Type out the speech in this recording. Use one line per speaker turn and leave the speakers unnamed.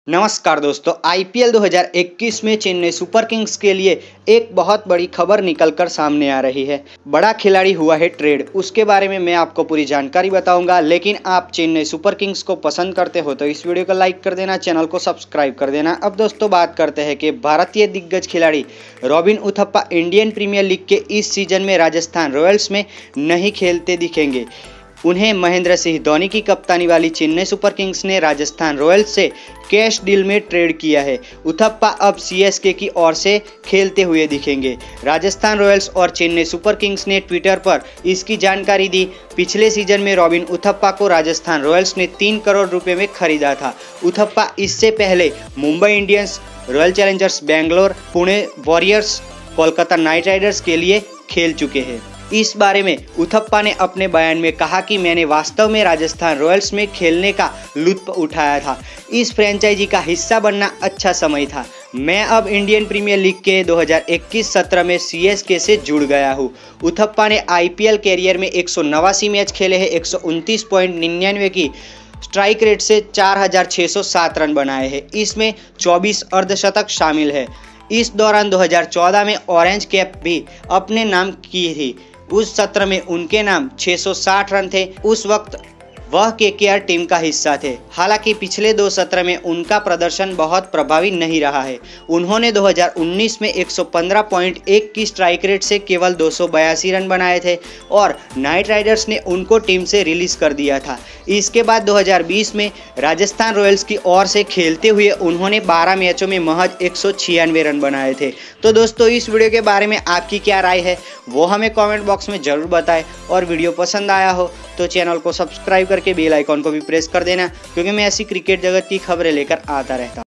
नमस्कार दोस्तों, आईपीएल 2021 में चेन्नई सुपर किंग्स के लिए एक बहुत बड़ी खबर निकलकर सामने आ रही है। बड़ा खिलाड़ी हुआ है ट्रेड, उसके बारे में मैं आपको पूरी जानकारी बताऊंगा। लेकिन आप चेन्नई सुपर किंग्स को पसंद करते हो तो इस वीडियो को लाइक कर देना, चैनल को सब्सक्राइब कर देना। अब दोस्तों बात करते हैं कि भारतीय दिग्गज खिलाड़ी Robin Uthappa Indian Premier League के इस सीजन में राजस्थान रॉयल्स में नहीं खेलते दिखेंगे। उन्हें महेंद्र सिंह धोनी की कप्तानी वाली चेन्नई सुपर किंग्स ने राजस्थान रॉयल्स से कैश डील में ट्रेड किया है। उथप्पा अब सीएसके की ओर से खेलते हुए दिखेंगे। राजस्थान रॉयल्स और चेन्नई सुपर किंग्स ने ट्विटर पर इसकी जानकारी दी। पिछले सीजन में रॉबिन उथप्पा को राजस्थान रॉयल्स ने 3 करोड़ रुपए में खरीदा था। उथप्पा इससे पहले Mumbai Indians, Royal Challengers Bangalore, Pune Warriors, Kolkata Knight Riders के लिए खेल चुके हैं। इस बारे में उथप्पा ने अपने बयान में कहा कि मैंने वास्तव में राजस्थान रॉयल्स में खेलने का लुत्फ उठाया था। इस फ्रेंचाइजी का हिस्सा बनना अच्छा समय था। मैं अब इंडियन प्रीमियर लीग के 2021 सत्र में सीएसके से जुड़ गया हूँ। उथप्पा ने आईपीएल कैरियर में 189 मैच खेले हैं, 129.99 की स्ट्राइक रेट से 4607 रन बनाए हैं। इसमें 24 अर्धशतक शामिल है। इस दौरान 2014 में ऑरेंज कैप भी अपने नाम की थी। उस सत्र में उनके नाम 660 रन थे। उस वक्त वह केकेआर टीम का हिस्सा थे। हालांकि पिछले 2 सत्र में उनका प्रदर्शन बहुत प्रभावी नहीं रहा है। उन्होंने 2019 में 115.1 की स्ट्राइक रेट से केवल 282 रन बनाए थे और नाइट राइडर्स ने उनको टीम से रिलीज कर दिया था। इसके बाद 2020 में राजस्थान रॉयल्स की ओर से खेलते हुए उन्होंने 12 मैचों में महज 196 रन बनाए थे। तो दोस्तों, इस वीडियो के बारे में आपकी क्या राय है वो हमें कमेंट बॉक्स में ज़रूर बताएं। और वीडियो पसंद आया हो तो चैनल को सब्सक्राइब करके बेल आइकॉन को भी प्रेस कर देना, क्योंकि मैं ऐसी क्रिकेट जगत की खबरें लेकर आता रहता हूँ।